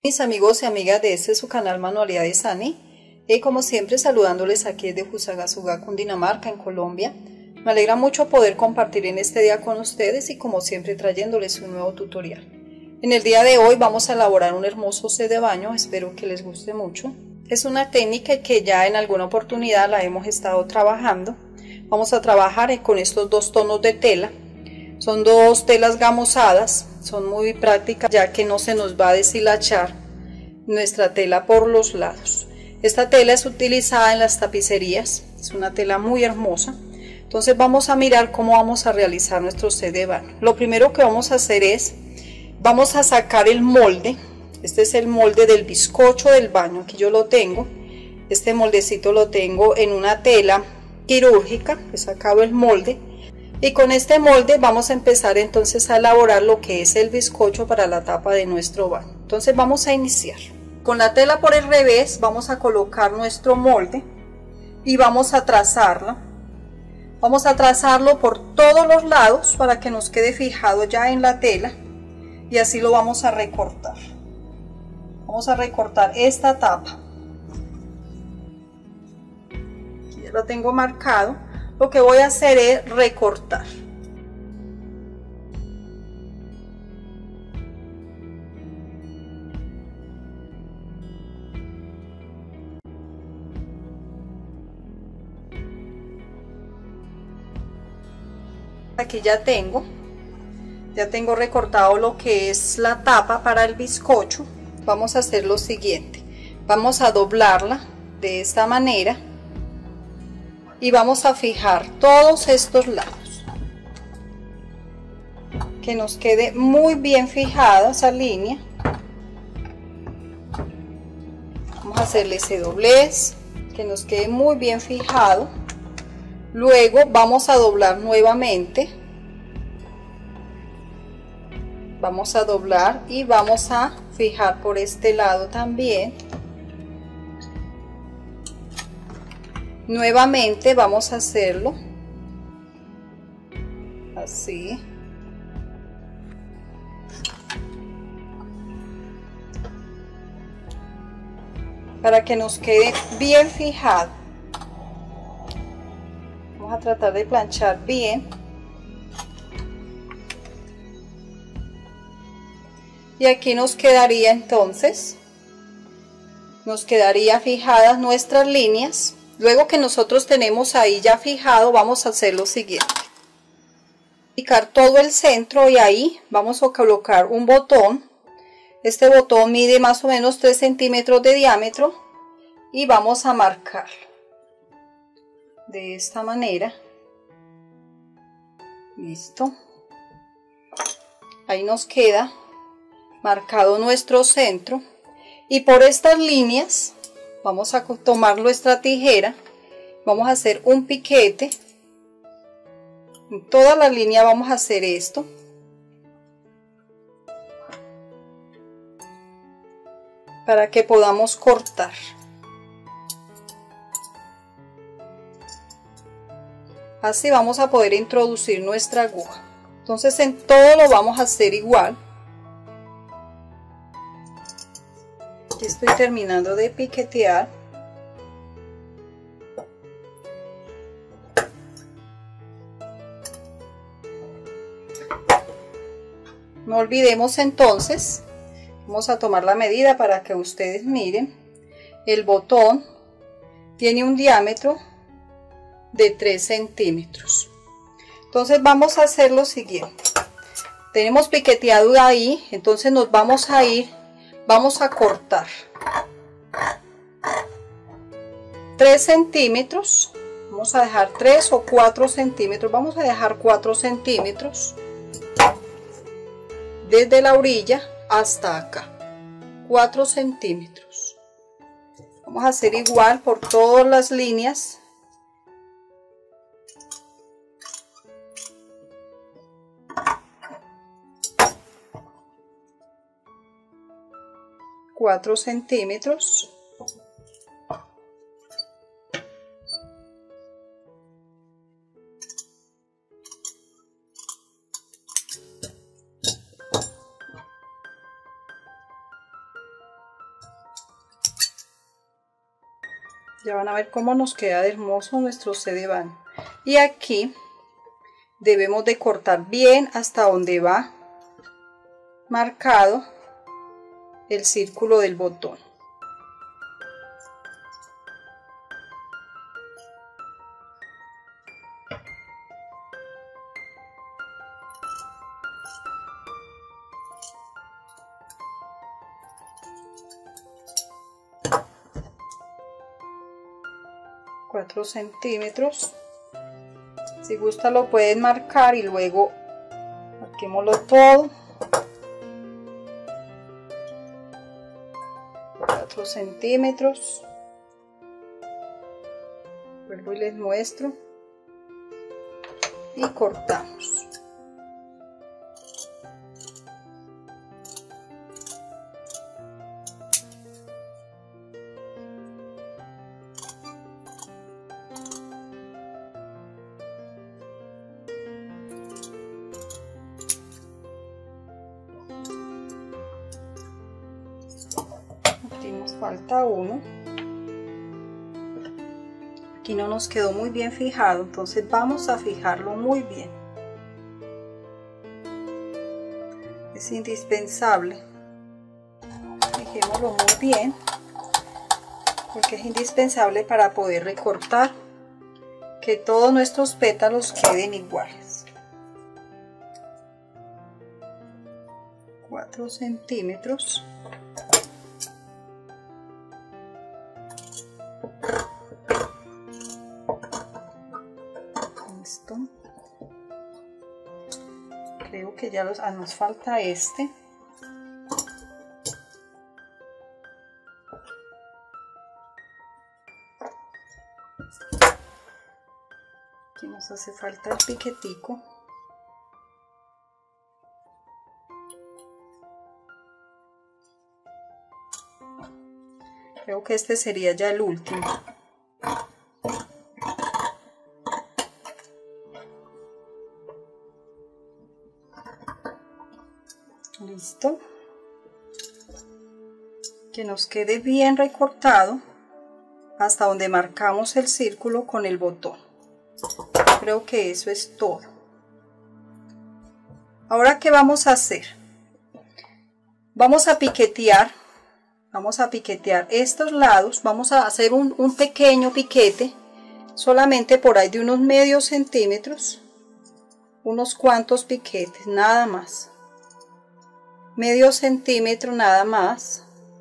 Mis amigos y amigas de este su canal Manualidades Ani, y como siempre saludándoles aquí desde Fusagasugá, Cundinamarca, en Colombia. Me alegra mucho poder compartir en este día con ustedes y como siempre trayéndoles un nuevo tutorial. En el día de hoy vamos a elaborar un hermoso set de baño, espero que les guste mucho. Es una técnica que ya en alguna oportunidad la hemos estado trabajando. Vamos a trabajar con estos dos tonos de tela. Son dos telas gamuzadas, son muy prácticas ya que no se nos va a deshilachar nuestra tela por los lados. Esta tela es utilizada en las tapicerías, es una tela muy hermosa. Entonces vamos a mirar cómo vamos a realizar nuestro set de baño. Lo primero que vamos a hacer es, vamos a sacar el molde. Este es el molde del bizcocho del baño, aquí yo lo tengo. Este moldecito lo tengo en una tela quirúrgica, he sacado el molde. Y con este molde vamos a empezar entonces a elaborar lo que es el bizcocho para la tapa de nuestro baño. Entonces vamos a iniciar. Con la tela por el revés vamos a colocar nuestro molde y vamos a trazarlo. Vamos a trazarlo por todos los lados para que nos quede fijado ya en la tela y así lo vamos a recortar. Vamos a recortar esta tapa. Ya lo tengo marcado. Lo que voy a hacer es recortar. Aquí ya tengo recortado lo que es la tapa para el bizcocho. Vamos a hacer lo siguiente. Vamos a doblarla de esta manera. Y vamos a fijar todos estos lados, que nos quede muy bien fijada esa línea. Vamos a hacerle ese doblez, que nos quede muy bien fijado. Luego vamos a doblar nuevamente, vamos a doblar y vamos a fijar por este lado también. Nuevamente vamos a hacerlo así. Para que nos quede bien fijado. Vamos a tratar de planchar bien. Y aquí nos quedaría entonces, nos quedaría fijadas nuestras líneas. Luego que nosotros tenemos ahí ya fijado, vamos a hacer lo siguiente. Picar todo el centro y ahí vamos a colocar un botón. Este botón mide más o menos 3 centímetros de diámetro y vamos a marcar de esta manera. Listo. Ahí nos queda marcado nuestro centro y por estas líneas vamos a tomar nuestra tijera, vamos a hacer un piquete. En toda la línea vamos a hacer esto. Para que podamos cortar. Así vamos a poder introducir nuestra aguja. Entonces en todo lo vamos a hacer igual. Aquí estoy terminando de piquetear. No olvidemos entonces, vamos a tomar la medida para que ustedes miren. El botón tiene un diámetro de 3 centímetros. Entonces vamos a hacer lo siguiente. Tenemos piqueteado ahí, entonces nos vamos a ir, vamos a cortar 3 centímetros. Vamos a dejar 3 o 4 centímetros, vamos a dejar 4 centímetros. Desde la orilla hasta acá, 4 centímetros. Vamos a hacer igual por todas las líneas. Cuatro centímetros. Ya van a ver cómo nos queda de hermoso nuestro sé de baño. Y aquí debemos de cortar bien hasta donde va marcado el círculo del botón. Cuatro centímetros. Si gusta lo pueden marcar y luego marquémoslo todo. 4 centímetros. Vuelvo y les muestro. Y cortamos. Aquí nos falta uno. Aquí no nos quedó muy bien fijado, entonces vamos a fijarlo muy bien. Es indispensable. Fijémoslo muy bien, porque es indispensable para poder recortar, que todos nuestros pétalos queden iguales. 4 centímetros. Listo. Creo que ya nos falta este. Aquí nos hace falta el piquetico. Creo que este sería ya el último. Listo. Que nos quede bien recortado hasta donde marcamos el círculo con el botón. Creo que eso es todo. Ahora, ¿qué vamos a hacer? Vamos a piquetear estos lados. Vamos a hacer un pequeño piquete, solamente por ahí de unos medios centímetros, unos cuantos piquetes, nada más. Medio centímetro nada más.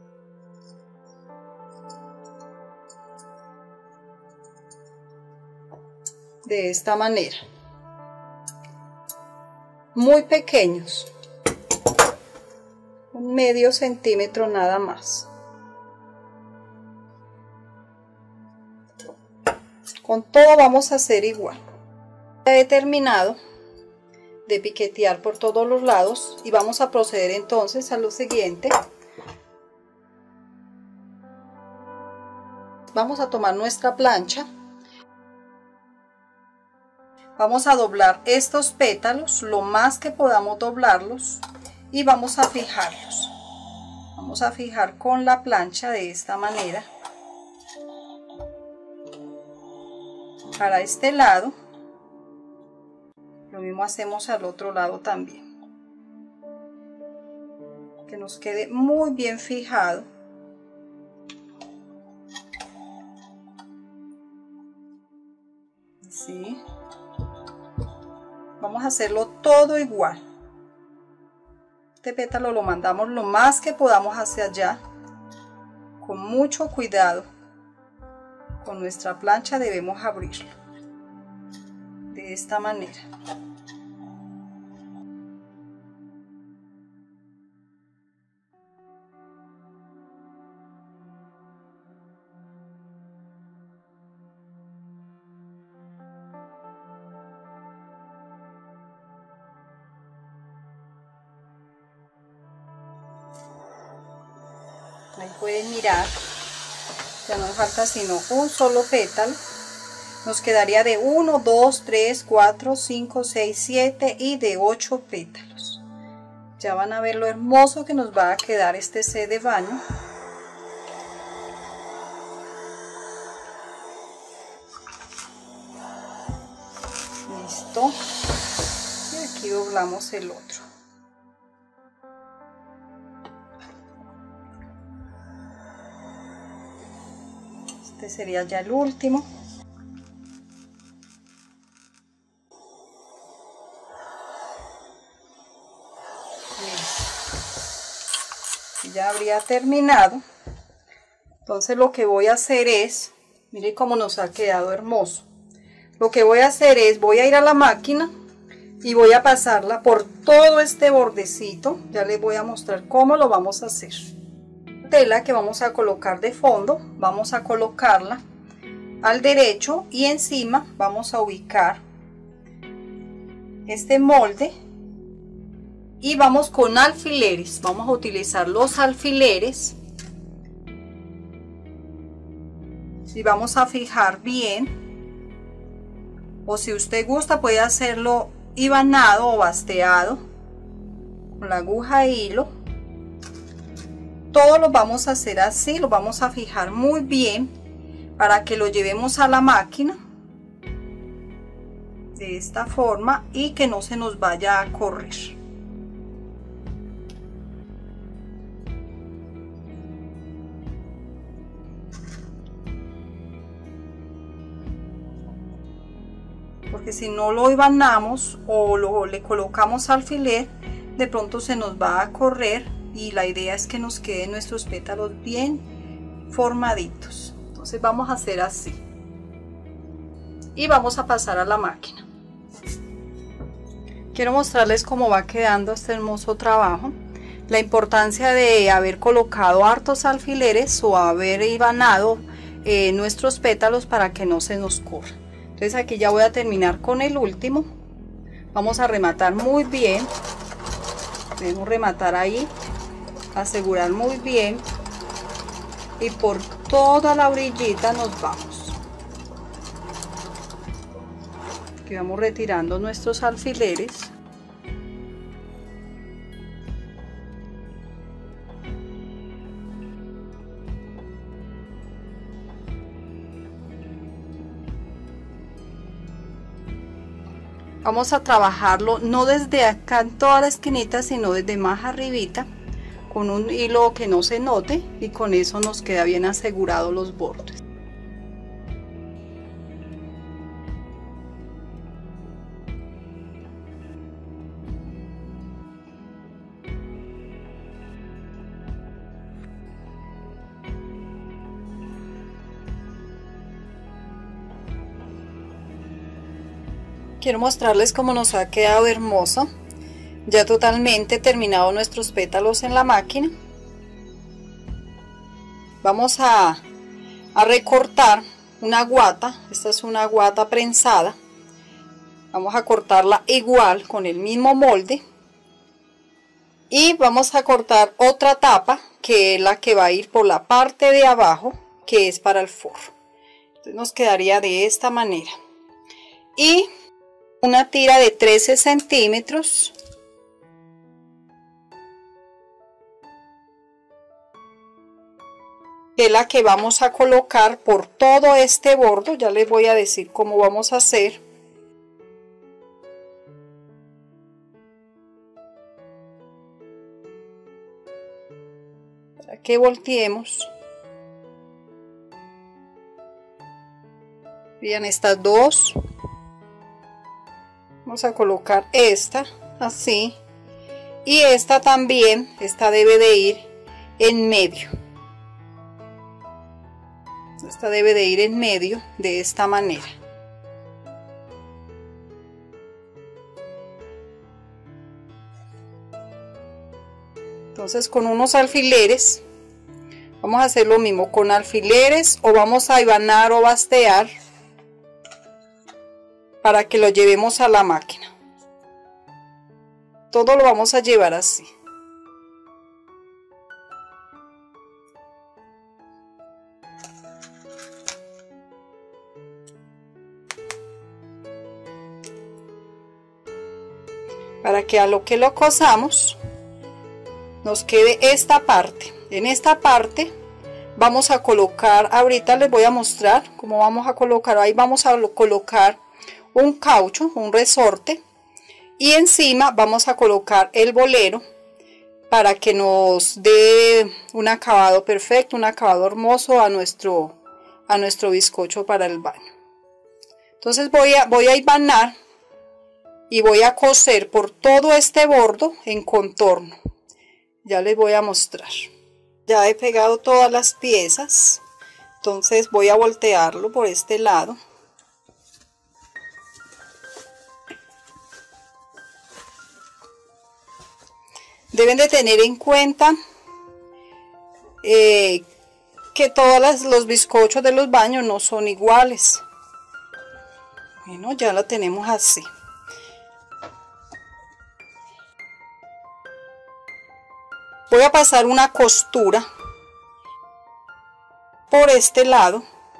De esta manera. Muy pequeños. Un medio centímetro nada más. Con todo vamos a hacer igual. Ya he terminado de piquetear por todos los lados y vamos a proceder entonces a lo siguiente. Vamos a tomar nuestra plancha, vamos a doblar estos pétalos lo más que podamos doblarlos y vamos a fijarlos. Vamos a fijar con la plancha de esta manera para este lado. Lo mismo hacemos al otro lado también. Que nos quede muy bien fijado. Así. Vamos a hacerlo todo igual. Este pétalo lo mandamos lo más que podamos hacia allá. Con mucho cuidado. Con nuestra plancha debemos abrirlo. De esta manera. Ahí pueden mirar, ya no nos falta sino un solo pétalo. Nos quedaría de 1, 2, 3, 4, 5, 6, 7 y de 8 pétalos. Ya van a ver lo hermoso que nos va a quedar este sé de baño. listo. Y aquí doblamos el otro. Este sería ya el último. Ya habría terminado. Entonces lo que voy a hacer es, mire cómo nos ha quedado hermoso. Lo que voy a hacer es, voy a ir a la máquina y voy a pasarla por todo este bordecito. Ya les voy a mostrar cómo lo vamos a hacer. Tela que vamos a colocar de fondo, vamos a colocarla al derecho y encima vamos a ubicar este molde. Y vamos con alfileres, vamos a utilizar los alfileres y vamos a fijar bien, o si usted gusta puede hacerlo hibanado o basteado con la aguja de hilo. Todo lo vamos a hacer así, lo vamos a fijar muy bien para que lo llevemos a la máquina de esta forma y que no se nos vaya a correr. Porque si no lo hibanamos o le colocamos alfiler, de pronto se nos va a correr y la idea es que nos queden nuestros pétalos bien formaditos. Entonces vamos a hacer así y vamos a pasar a la máquina. Quiero mostrarles cómo va quedando este hermoso trabajo. La importancia de haber colocado hartos alfileres o haber hibanado nuestros pétalos para que no se nos corra. Entonces aquí ya voy a terminar con el último. Vamos a rematar muy bien. Debemos rematar ahí, asegurar muy bien y por toda la orillita nos vamos. Aquí vamos retirando nuestros alfileres. Vamos a trabajarlo no desde acá en toda la esquinita, sino desde más arribita, con un hilo que no se note, y con eso nos queda bien asegurado los bordes. Quiero mostrarles cómo nos ha quedado hermoso. Ya totalmente terminado nuestros pétalos en la máquina. Vamos a recortar una guata. Esta es una guata prensada. Vamos a cortarla igual con el mismo molde. Y vamos a cortar otra tapa que es la que va a ir por la parte de abajo, que es para el forro. Entonces nos quedaría de esta manera. Y una tira de 13 centímetros. Que es la que vamos a colocar por todo este borde. Ya les voy a decir cómo vamos a hacer. Para que volteemos. Vean estas dos. Vamos a colocar esta así y esta también, esta debe de ir en medio. Esta debe de ir en medio de esta manera. Entonces con unos alfileres vamos a hacer lo mismo con alfileres, o vamos a hibanar o bastear para que lo llevemos a la máquina. Todo lo vamos a llevar así. Para que a lo que lo cosamos nos quede esta parte. En esta parte vamos a colocar, ahorita les voy a mostrar cómo vamos a colocar, ahí vamos a colocar un caucho, un resorte, y encima vamos a colocar el bolero para que nos dé un acabado perfecto, un acabado hermoso a nuestro bizcocho para el baño. Entonces voy a hilvanar y voy a coser por todo este bordo en contorno. Ya les voy a mostrar. Ya he pegado todas las piezas, entonces voy a voltearlo por este lado. Deben de tener en cuenta que todos los bizcochos de los baños no son iguales. Bueno, ya lo tenemos así. Voy a pasar una costura por este lado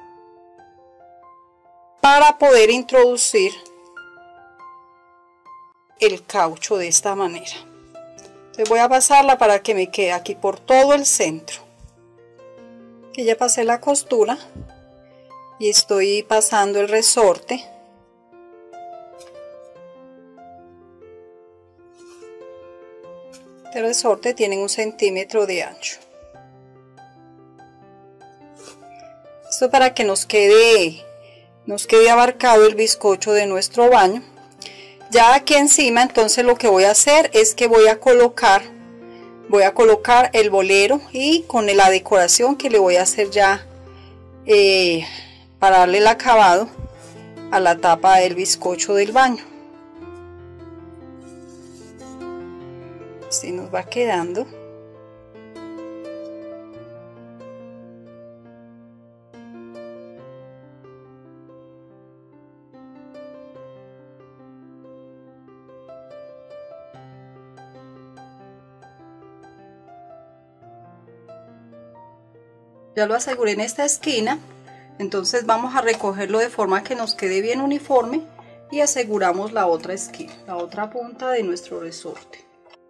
para poder introducir el caucho de esta manera. Entonces voy a pasarla para que me quede aquí por todo el centro. Que ya pasé la costura y estoy pasando el resorte. Este resorte tiene 1 centímetro de ancho. Esto para que nos quede abarcado el bizcocho de nuestro baño. Ya aquí encima, entonces lo que voy a hacer es que voy a colocar el bolero y con la decoración que le voy a hacer ya para darle el acabado a la tapa del bizcocho del baño. Así nos va quedando. Ya lo aseguré en esta esquina, entonces vamos a recogerlo de forma que nos quede bien uniforme y aseguramos la otra esquina, la otra punta de nuestro resorte.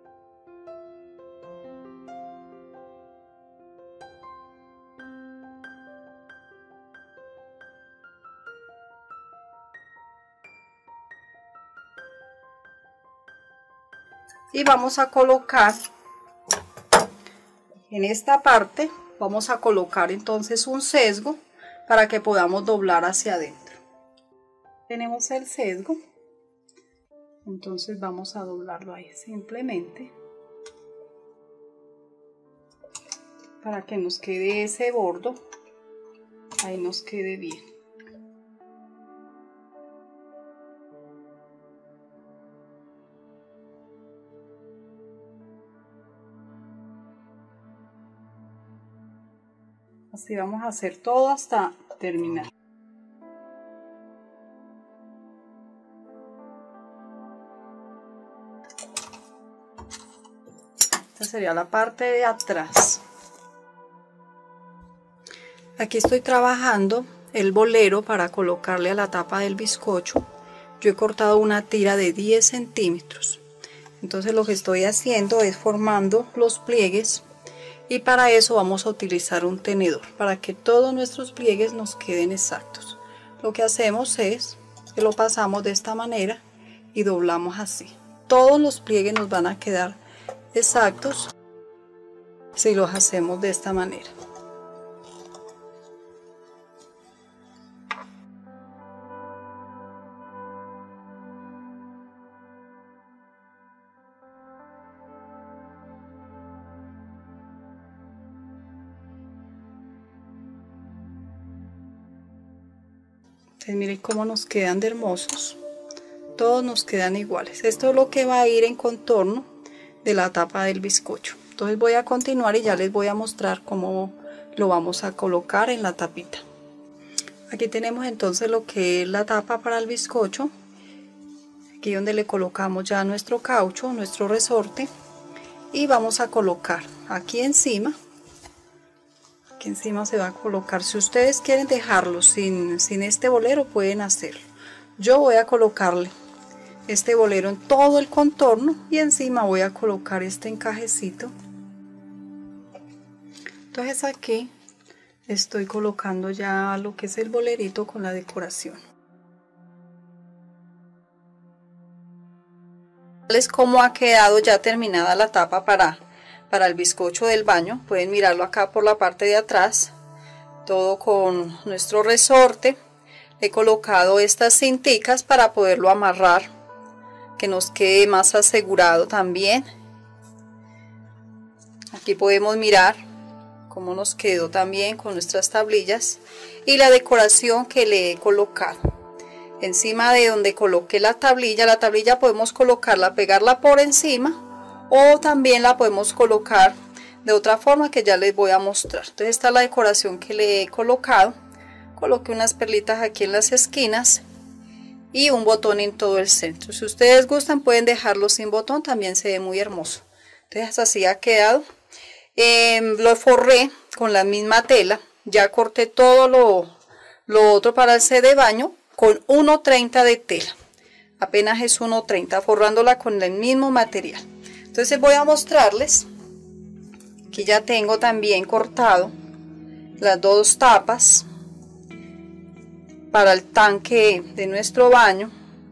Y vamos a colocar en esta parte, vamos a colocar entonces un sesgo para que podamos doblar hacia adentro. Tenemos el sesgo, entonces vamos a doblarlo ahí simplemente para que nos quede ese bordo, ahí nos quede bien. Así vamos a hacer todo hasta terminar. Esta sería la parte de atrás. Aquí estoy trabajando el bolero para colocarle a la tapa del bizcocho. Yo he cortado una tira de 10 centímetros. Entonces lo que estoy haciendo es formando los pliegues. Y para eso vamos a utilizar un tenedor, para que todos nuestros pliegues nos queden exactos. Lo que hacemos es que lo pasamos de esta manera y doblamos así. Todos los pliegues nos van a quedar exactos si los hacemos de esta manera. Entonces miren cómo nos quedan de hermosos, todos nos quedan iguales. Esto es lo que va a ir en contorno de la tapa del bizcocho. Entonces voy a continuar y ya les voy a mostrar cómo lo vamos a colocar en la tapita. Aquí tenemos entonces lo que es la tapa para el bizcocho, aquí donde le colocamos ya nuestro caucho, nuestro resorte, y vamos a colocar aquí encima. Aquí encima se va a colocar, si ustedes quieren dejarlo sin este bolero pueden hacerlo. Yo voy a colocarle este bolero en todo el contorno y encima voy a colocar este encajecito. Entonces aquí estoy colocando ya lo que es el bolerito con la decoración. Cómo ha quedado ya terminada la tapa para el bizcocho del baño. Pueden mirarlo acá por la parte de atrás, todo con nuestro resorte. He colocado estas cinticas para poderlo amarrar, que nos quede más asegurado también. Aquí podemos mirar cómo nos quedó también con nuestras tablillas y la decoración que le he colocado. Encima de donde coloqué la tablilla podemos colocarla, pegarla por encima, o también la podemos colocar de otra forma que ya les voy a mostrar. Entonces esta es la decoración que le he colocado. Coloqué unas perlitas aquí en las esquinas y un botón en todo el centro. Si ustedes gustan pueden dejarlo sin botón, también se ve muy hermoso. Entonces así ha quedado. Lo forré con la misma tela. Ya corté todo lo otro para el set de baño con 1.30 de tela. Apenas es 1.30, forrándola con el mismo material. Entonces voy a mostrarles. Aquí ya tengo también cortado las dos tapas para el tanque de nuestro baño,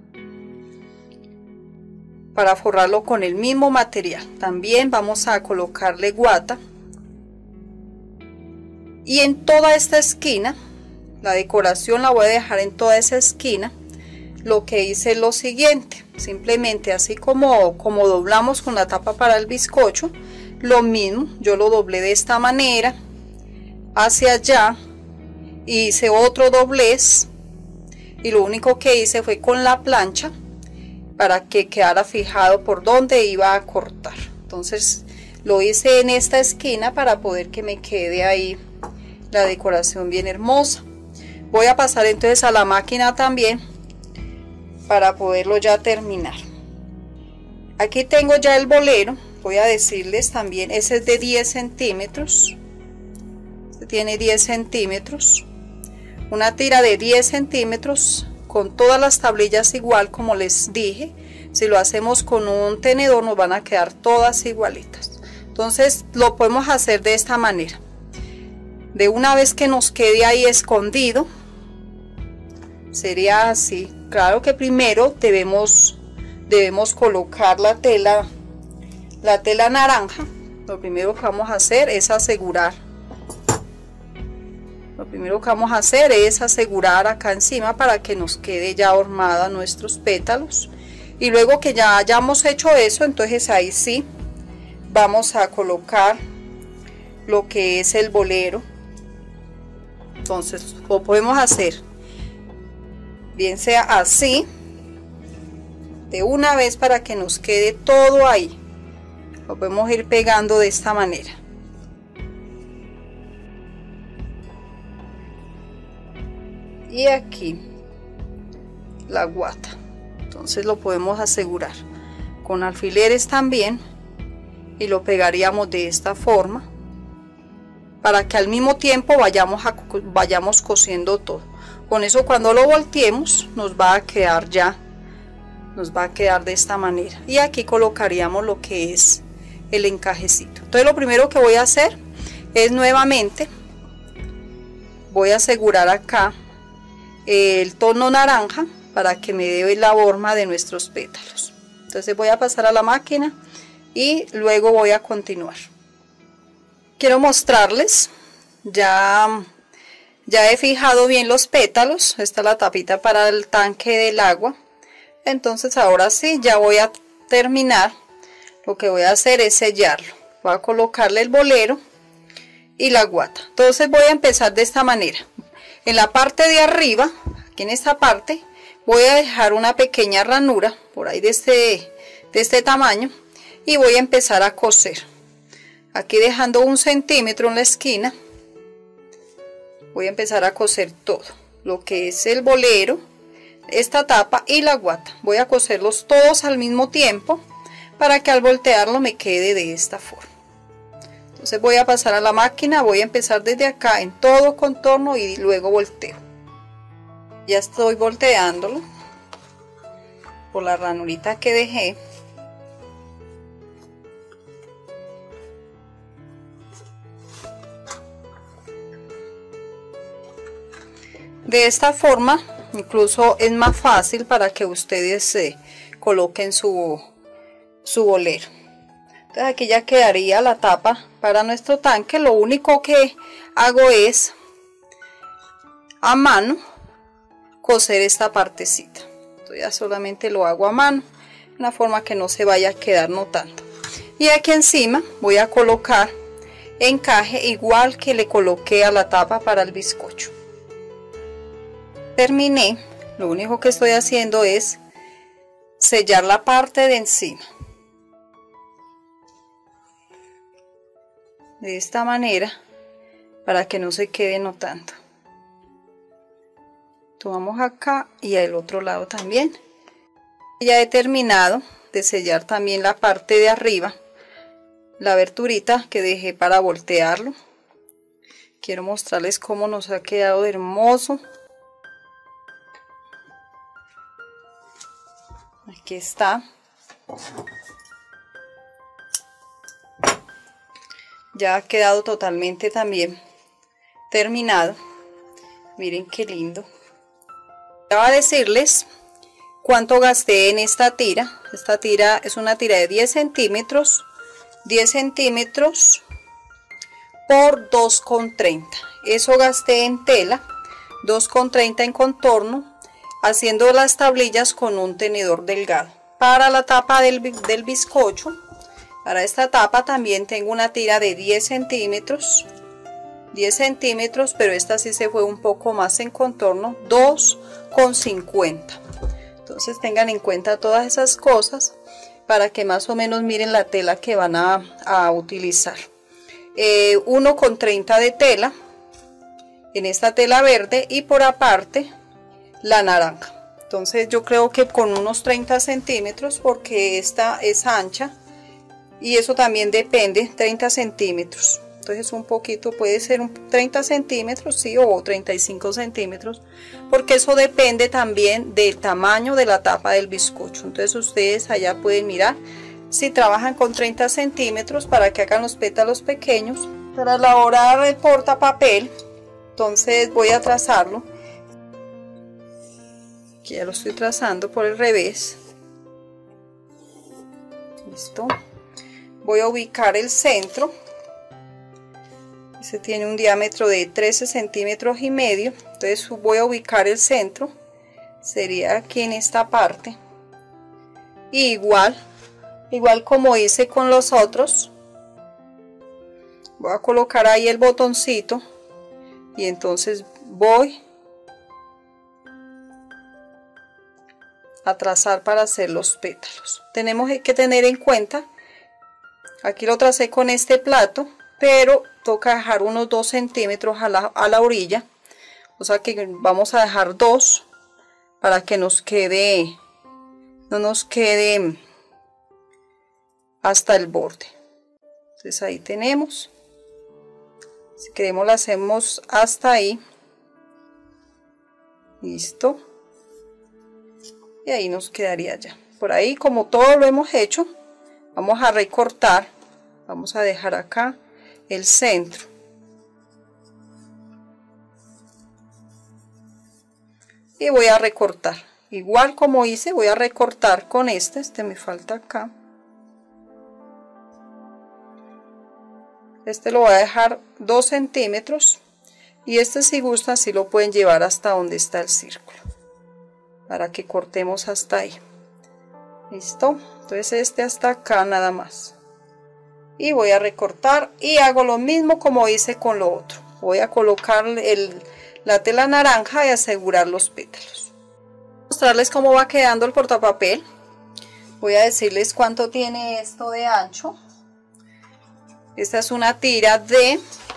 para forrarlo con el mismo material. También vamos a colocarle guata, y en toda esta esquina la decoración la voy a dejar en toda esa esquina. Lo que hice es lo siguiente, simplemente así como doblamos con la tapa para el bizcocho, lo mismo yo lo doblé de esta manera hacia allá, hice otro doblez y lo único que hice fue con la plancha para que quedara fijado por donde iba a cortar. Entonces lo hice en esta esquina para poder que me quede ahí la decoración bien hermosa. Voy a pasar entonces a la máquina también para poderlo ya terminar. Aquí tengo ya el bolero. Voy a decirles también, ese es de 10 centímetros. Este tiene 10 centímetros. Una tira de 10 centímetros con todas las tablillas igual, como les dije. Si lo hacemos con un tenedor nos van a quedar todas igualitas. Entonces lo podemos hacer de esta manera. De una vez que nos quede ahí escondido, sería así. Claro que primero debemos colocar la tela naranja. Lo primero que vamos a hacer es asegurar. Lo primero que vamos a hacer es asegurar acá encima para que nos quede ya hormada nuestros pétalos. Y luego que ya hayamos hecho eso, entonces ahí sí vamos a colocar lo que es el bolero. Entonces lo podemos hacer bien sea así, de una vez para que nos quede todo ahí. Lo podemos ir pegando de esta manera. Y aquí la guata. Entonces lo podemos asegurar con alfileres también y lo pegaríamos de esta forma para que al mismo tiempo vayamos cosiendo todo. Con eso cuando lo volteemos nos va a quedar de esta manera. Y aquí colocaríamos lo que es el encajecito. Entonces lo primero que voy a hacer es nuevamente voy a asegurar acá el tono naranja para que me dé la forma de nuestros pétalos. Entonces voy a pasar a la máquina y luego voy a continuar. Quiero mostrarles, ya he fijado bien los pétalos. Esta es la tapita para el tanque del agua. Entonces ahora sí, ya voy a terminar. Lo que voy a hacer es sellarlo. Voy a colocarle el bolero y la guata. Entonces voy a empezar de esta manera. En la parte de arriba, aquí en esta parte, voy a dejar una pequeña ranura por ahí de este tamaño y voy a empezar a coser. Aquí dejando 1 centímetro en la esquina, voy a empezar a coser todo lo que es el bolero, esta tapa y la guata. Voy a coserlos todos al mismo tiempo para que al voltearlo me quede de esta forma. Entonces voy a pasar a la máquina, voy a empezar desde acá en todo contorno y luego volteo. Ya estoy volteándolo por la ranurita que dejé. De esta forma incluso es más fácil para que ustedes coloquen su su bolero. Entonces aquí ya quedaría la tapa para nuestro tanque. Lo único que hago es a mano coser esta partecita. Entonces ya solamente lo hago a mano, de una forma que no se vaya a quedar notando. Y aquí encima voy a colocar encaje igual que le coloqué a la tapa para el bizcocho. Terminé, lo único que estoy haciendo es sellar la parte de encima. De esta manera, para que no se quede notando. Tomamos acá y al otro lado también. Ya he terminado de sellar también la parte de arriba, la aberturita que dejé para voltearlo. Quiero mostrarles cómo nos ha quedado hermoso. Aquí está. Ya ha quedado totalmente también terminado. Miren qué lindo. Voy a decirles cuánto gasté en esta tira. Esta tira es una tira de 10 centímetros. 10 centímetros por 2,30. Eso gasté en tela. 2,30 en contorno. Haciendo las tablillas con un tenedor delgado. Para la tapa del bizcocho. Para esta tapa también tengo una tira de 10 centímetros. 10 centímetros, pero esta sí se fue un poco más en contorno. 2,50. Entonces tengan en cuenta todas esas cosas para que más o menos miren la tela que van a utilizar. 1,30 de tela en esta tela verde y por aparte la naranja. Entonces yo creo que con unos 30 centímetros porque esta es ancha y eso también depende, 30 centímetros. Entonces un poquito, puede ser 30 centímetros, sí, o 35 centímetros, porque eso depende también del tamaño de la tapa del bizcocho. Entonces ustedes allá pueden mirar si trabajan con 30 centímetros para que hagan los pétalos pequeños. Para elaborar el portapapel, entonces voy a trazarlo. Aquí ya lo estoy trazando por el revés. Listo. Voy a ubicar el centro. Este tiene un diámetro de 13 centímetros y medio. Entonces voy a ubicar el centro. Sería aquí en esta parte. Y igual como hice con los otros. Voy a colocar ahí el botoncito. Y entonces voy a trazar para hacer los pétalos. Tenemos que tener en cuenta, aquí lo tracé con este plato, pero toca dejar unos 2 centímetros a la orilla, o sea que vamos a dejar 2 para que nos quede, no nos quede hasta el borde. Entonces ahí tenemos, si queremos lo hacemos hasta ahí, listo. Y ahí nos quedaría ya. Por ahí, como todo lo hemos hecho, vamos a recortar. Vamos a dejar acá el centro. Y voy a recortar. Igual como hice, voy a recortar con este me falta acá. Este lo voy a dejar 2 centímetros. Y este, si gustan, sí lo pueden llevar hasta donde está el círculo, para que cortemos hasta ahí. Listo. Entonces este hasta acá nada más. Y voy a recortar y hago lo mismo como hice con lo otro. Voy a colocar la tela naranja y asegurar los pétalos. Mostrarles cómo va quedando el portapapel. Voy a decirles cuánto tiene esto de ancho. Esta es una tira de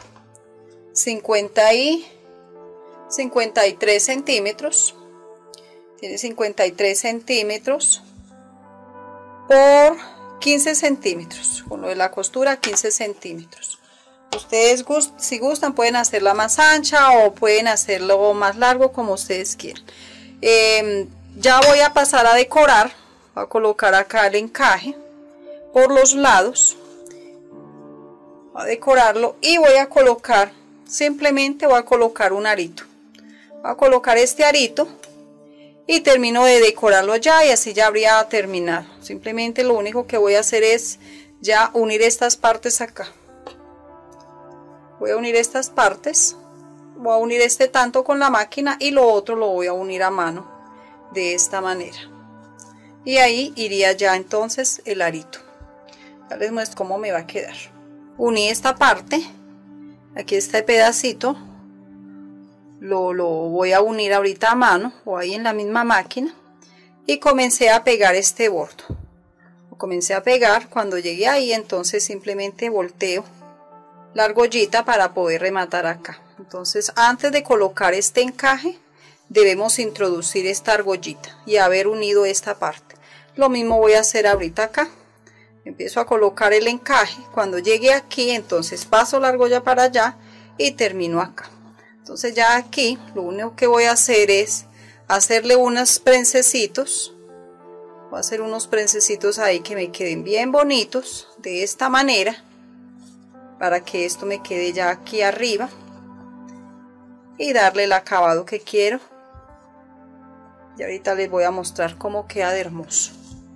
53 centímetros. Tiene 53 centímetros por 15 centímetros. Con lo de la costura, 15 centímetros. Ustedes si gustan pueden hacerla más ancha o pueden hacerlo más largo, como ustedes quieran. Ya voy a pasar a decorar. Voy a colocar acá el encaje por los lados. Voy a decorarlo y voy a colocar, simplemente voy a colocar un arito. Voy a colocar este arito y termino de decorarlo ya y así ya habría terminado. Simplemente lo único que voy a hacer es ya unir estas partes acá. Voy a unir estas partes, voy a unir este tanto con la máquina y lo otro lo voy a unir a mano de esta manera. Y ahí iría ya entonces el arito. Ya les muestro cómo me va a quedar. Uní esta parte, aquí está el pedacito, lo voy a unir ahorita a mano o ahí en la misma máquina y comencé a pegar este bordo. Lo comencé a pegar, cuando llegué ahí entonces simplemente volteo la argollita para poder rematar acá. Entonces antes de colocar este encaje debemos introducir esta argollita y haber unido esta parte. Lo mismo voy a hacer ahorita acá. Empiezo a colocar el encaje, cuando llegue aquí entonces paso la argolla para allá y termino acá. Entonces ya aquí lo único que voy a hacer es hacerle unos prensecitos. Voy a hacer unos prensecitos ahí que me queden bien bonitos de esta manera para que esto me quede ya aquí arriba y darle el acabado que quiero. Y ahorita les voy a mostrar cómo queda de hermoso.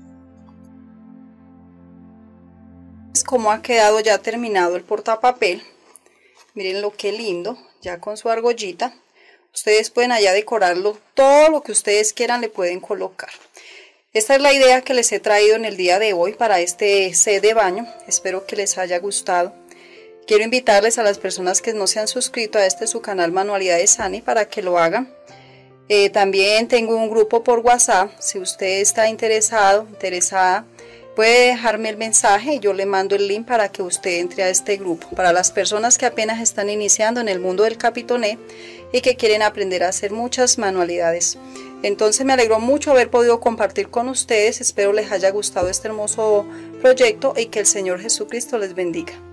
Como ha quedado ya terminado el portapapel. Miren lo que lindo, ya con su argollita. Ustedes pueden allá decorarlo, todo lo que ustedes quieran le pueden colocar. Esta es la idea que les he traído en el día de hoy para este set de baño. Espero que les haya gustado. Quiero invitarles a las personas que no se han suscrito a su canal Manualidades Sani para que lo hagan. También tengo un grupo por WhatsApp. Si usted está interesado, interesada, puede dejarme el mensaje y yo le mando el link para que usted entre a este grupo. Para las personas que apenas están iniciando en el mundo del capitoné y que quieren aprender a hacer muchas manualidades. Entonces me alegró mucho haber podido compartir con ustedes. Espero les haya gustado este hermoso proyecto y que el Señor Jesucristo les bendiga.